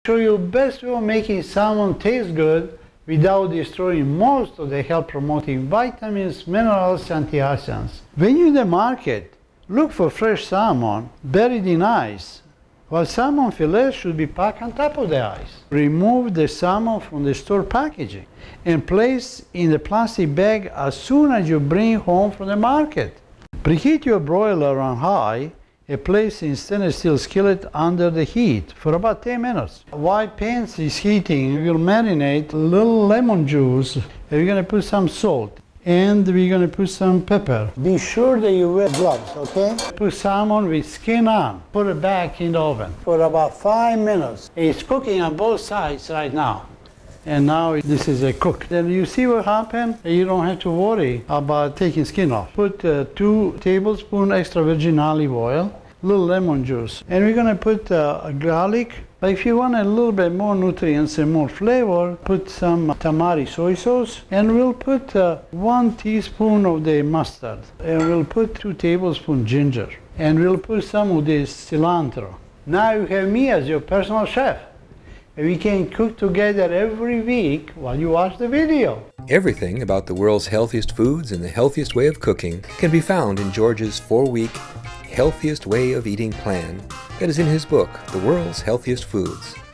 Show you best way of making salmon taste good without destroying most of the health-promoting vitamins, minerals, and antioxidants. When you're in the market, look for fresh salmon buried in ice, while salmon fillets should be packed on top of the ice. Remove the salmon from the store packaging and place in the plastic bag as soon as you bring it home from the market. Preheat your broiler on high and place in stainless steel skillet under the heat for about 10 minutes. While pan is heating, you will marinate a little lemon juice. We're going to put some salt and we're going to put some pepper. Be sure that you wear gloves, okay? Put salmon with skin on. Put it back in the oven for about 5 minutes. It's cooking on both sides right now. And now this is a cook. Then you see what happened? You don't have to worry about taking skin off. Put 2 tablespoons extra virgin olive oil, a little lemon juice. And we're gonna put garlic. But if you want a little bit more nutrients and more flavor, put some tamari soy sauce. And we'll put 1 teaspoon of the mustard. And we'll put 2 tablespoons ginger. And we'll put some of this cilantro. Now you have me as your personal chef. We can cook together every week while you watch the video. Everything about the world's healthiest foods and the healthiest way of cooking can be found in George's 4-week Healthiest Way of Eating plan that is in his book, The World's Healthiest Foods.